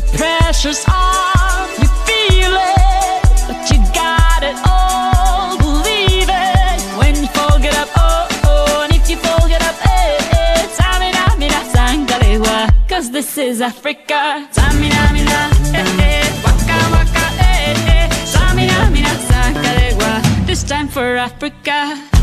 pressure's on, you feel it, but you got it all, believe it. When you fold it up, oh, oh, and if you fold it up, eh, eh, Samina, mina, sangalewa, cause this is Africa. Samina, mina, eh, eh, waka, waka, eh, eh, Samina, mina, sangalewa, this time for Africa.